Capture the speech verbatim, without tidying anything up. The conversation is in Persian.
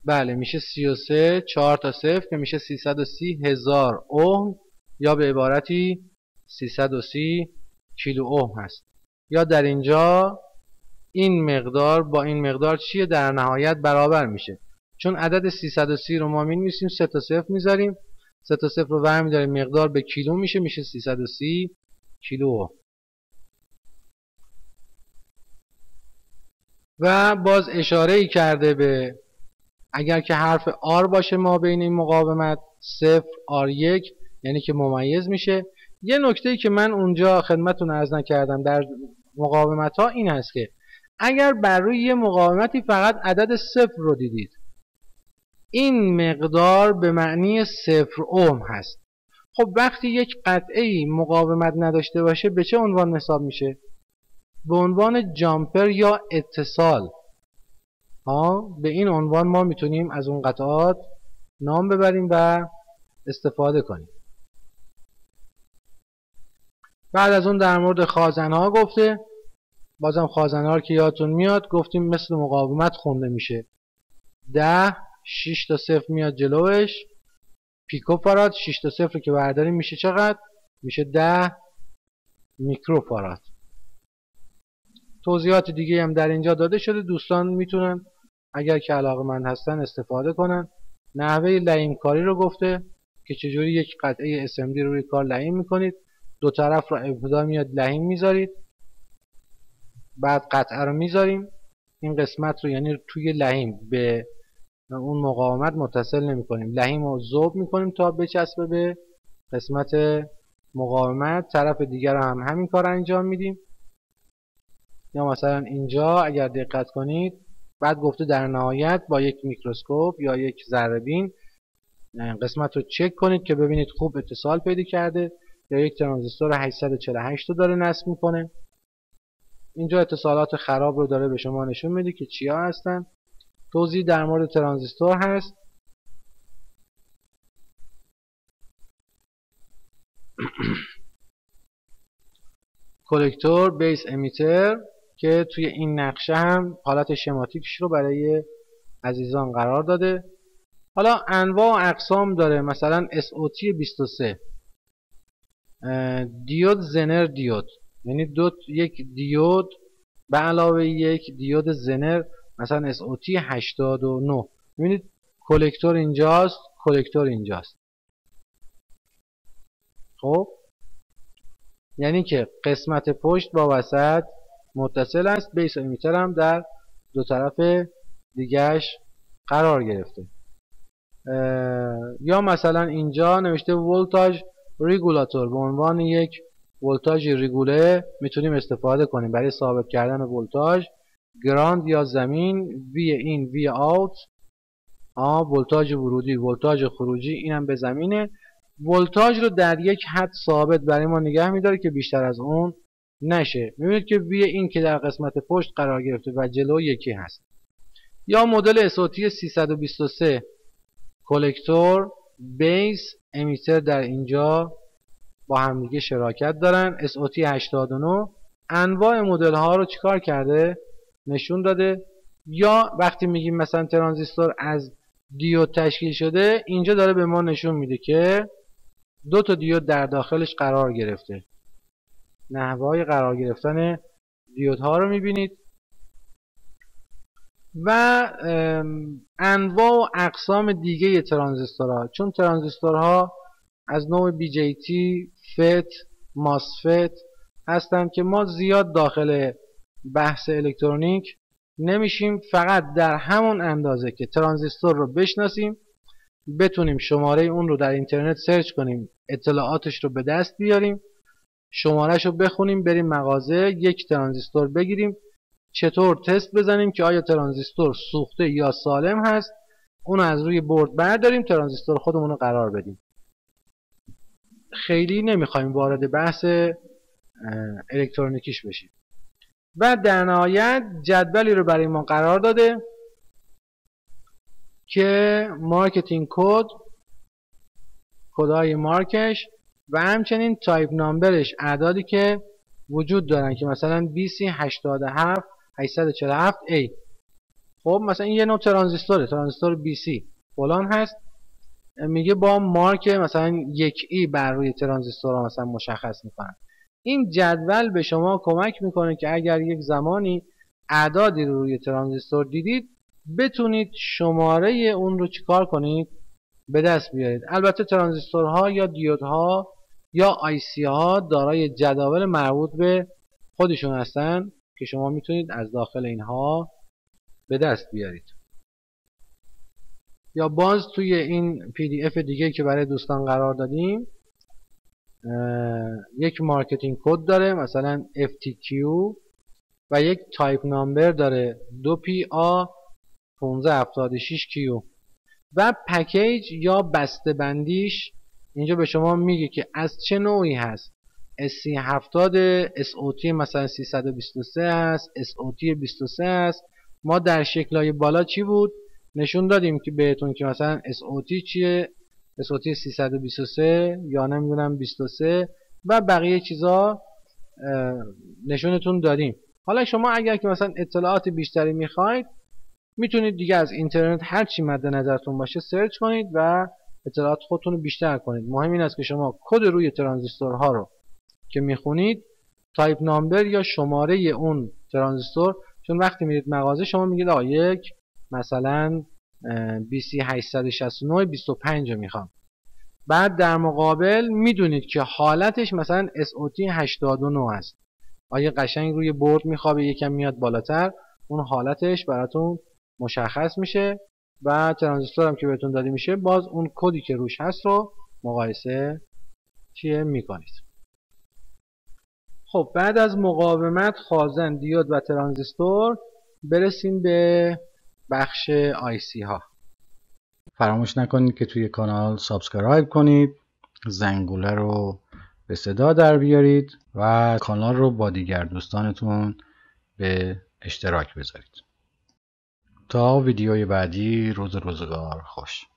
بله میشه سی و سه چهار تا صفر که میشه سیصد و سی هزار اوم، یا به عبارتی سیصد و سی کیلو اوم هست. یا در اینجا این مقدار با این مقدار چیه؟ در نهایت برابر میشه. چون عدد سیصد و سی رو ما می‌نویسیم، سه تا صفر میذاریم، سه تا صفر رو برمی داریم، مقدار به کیلو میشه، میشه سیصد و سی کیلو اوم. و باز اشاره ای کرده به اگر که حرف آر باشه ما بین این مقاومت صفر آر یک، یعنی که ممیز میشه. یه نکته ای که من اونجا خدمتتون عرض نکردم در مقاومت ها این هست که اگر بر روی یه مقاومتی فقط عدد صفر رو دیدید، این مقدار به معنی صفر اوم هست. خب وقتی یک قطعه مقاومت نداشته باشه به چه عنوان حساب میشه؟ به عنوان جامپر یا اتصال. ها به این عنوان ما میتونیم از اون قطعات نام ببریم و استفاده کنیم. بعد از اون در مورد خازنها گفته. بازم خازنها که یادتون میاد گفتیم مثل مقاومت خونده میشه. ده شش تا صفر میاد جلوش، پیکوفاراد. شش تا صفر که برداریم میشه چقدر؟ میشه ده میکروفاراد. توضیحات دیگه هم در اینجا داده شده، دوستان میتونن اگر که علاقه‌مند هستن استفاده کنن. نحوه لحیم کاری رو گفته که چجوری یک قطعه اس ام دی رو روی کار لحیم میکنید. دو طرف رو ابتدا میاد لحیم میذارید، بعد قطعه رو میذاریم، این قسمت رو یعنی توی لحیم به اون مقاومت متصل نمی کنیم، لحیم رو ذوب میکنیم تا بچسبه به قسمت مقاومت. طرف دیگر رو هم همین کار انجام میدیم. یا مثلا اینجا اگر دقت کنید بعد گفته در نهایت با یک میکروسکوپ یا یک ذره‌بین قسمت رو چک کنید که ببینید خوب اتصال پیدا کرده یا یک ترانزیستور هشتصد و چهل و هشت رو داره نصب میکنه. اینجا اتصالات خراب رو داره به شما نشون میده که چیا هستن. توضیح در مورد ترانزیستور هست. کلکتور، بیس امیتر که توی این نقشه هم حالت شماتیکش رو برای عزیزان قرار داده. حالا انواع و اقسام داره، مثلا اس او تی بیست و سه، دیود زنر دیود، یعنی دو یک دیود به علاوه یک دیود زنر، مثلا اس او تی هشتاد و نه. ببینید کلکتور اینجاست، کلکتور اینجاست. خب یعنی که قسمت پشت با وسط متصل است. بیس امیتر هم در دو طرف دیگهش قرار گرفته. یا مثلا اینجا نوشته ولتاژ ریگولاتور، به عنوان یک ولتاژ ریگوله میتونیم استفاده کنیم برای ثابت کردن ولتاژ. گراند یا زمین، وی این وی آوت، آ ولتاژ ورودی ولتاژ خروجی، اینم به زمینه. ولتاژ رو در یک حد ثابت برای ما نگه میداره که بیشتر از اون نشه. میبینید که وی این که در قسمت پشت قرار گرفته و جلو یکی هست. یا مدل اس او تی سیصد و بیست و سه، کلکتور، بیس، امیتر در اینجا با همدیگه شراکت دارن. اس او تی هشتاد و نه انواع مدل ها رو چیکار کرده؟ نشون داده. یا وقتی میگیم مثلا ترانزیستور از دیود تشکیل شده، اینجا داره به ما نشون میده که دو تا دیود در داخلش قرار گرفته. نحوه قرار گرفتن دیودها رو میبینید. و انواع و اقسام دیگه ترانزیستورها، چون ترانزیستورها از نوع بی جی تی، فت، ماسفت هستند که ما زیاد داخل بحث الکترونیک نمیشیم. فقط در همون اندازه که ترانزیستور رو بشناسیم، بتونیم شماره اون رو در اینترنت سرچ کنیم، اطلاعاتش رو به دست بیاریم، شمارهش رو بخونیم، بریم مغازه یک ترانزیستور بگیریم، چطور تست بزنیم که آیا ترانزیستور سوخته یا سالم هست، اون از روی بورد برداریم، ترانزیستور خودمون رو قرار بدیم. خیلی نمیخوایم وارد بحث الکترونیکیش بشیم. و در نهایت جدولی رو برای ما قرار داده که مارکتینگ کد، کدای مارکش و همچنین تایپ نامبرش، اعدادی که وجود دارن که مثلا بی سی هشتاد و هفت هشتصد و چهل و هفت ای خب مثلا این یه نوع ترانزیستوره، ترانزیستور بی سی فلان هست، میگه با مارک مثلا یک ای بر روی ترانزیستورها مثلا مشخص میکنن. این جدول به شما کمک میکنه که اگر یک زمانی اعدادی رو روی ترانزیستور دیدید بتونید شماره اون رو چیکار کنید؟ به دست بیارید. البته ترانزیستورها یا دیودها یا آی سی ها دارای جداول مربوط به خودشون هستن که شما میتونید از داخل اینها به دست بیارید. یا باز توی این پی دی اف دیگه که برای دوستان قرار دادیم یک مارکتینگ کد داره، مثلا اف تی کیو، و یک تایپ نامبر داره دو پی آ پانزده هفتاد و شش کیو، و پکیج یا بسته بندیش اینجا به شما میگه که از چه نوعی هست. اس سی هفتاد اس او تی مثلا سیصد و بیست و سه هست، اس او تی بیست و سه هست. ما در شکلهای بالا چی بود؟ نشون دادیم که بهتون که مثلا اس او تی چیه، اس او تی سیصد و بیست و سه یا نمیدونم بیست و سه و بقیه چیزا نشونتون دادیم. حالا شما اگر که مثلا اطلاعات بیشتری میخواید میتونید دیگه از اینترنت هر چی مد نظرتون باشه سرچ کنید و اطلاعات خودتون رو بیشتر کنید. مهم این است که شما کد روی ترانزیستورها رو که میخونید، تایپ نامبر یا شماره اون ترانزیستور، چون وقتی میرید مغازه شما میگید آقا یک مثلا بی سی هشتصد و شصت و نه بیست و پنج رو میخوام، بعد در مقابل میدونید که حالتش مثلا اس او تی هشتاد و نه است، آیا قشنگ روی بورد میخوابه یکم میاد بالاتر، اون حالتش براتون مشخص میشه و ترانزیستور هم که بهتون داده میشه باز اون کدی که روش هست رو مقایسه چیه میکنید. خب بعد از مقاومت، خازن، دیود و ترانزیستور برسیم به بخش آی سی ها. فراموش نکنید که توی کانال سابسکرایب کنید، زنگوله رو به صدا در بیارید و کانال رو با دیگر دوستانتون به اشتراک بذارید. تا ویدیوی بعدی، روز روزگار خوش.